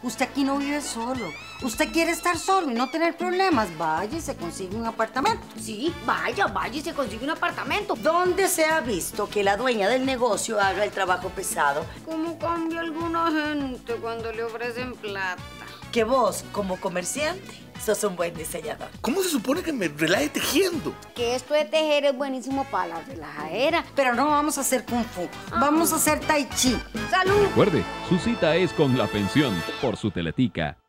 Usted aquí no vive solo. Usted quiere estar solo y no tener problemas. Vaya y se consigue un apartamento. Sí, vaya y se consigue un apartamento. ¿Dónde se ha visto que la dueña del negocio haga el trabajo pesado? ¿Cómo cambia alguna gente cuando le ofrecen plata? Que vos, como comerciante, sos un buen diseñador. ¿Cómo se supone que me relaje tejiendo? Que esto de tejer es buenísimo para la relajadera. Pero no vamos a hacer kung fu. Vamos a hacer tai chi. ¡Salud! Recuerde, su cita es con La Pensión por su Teletica.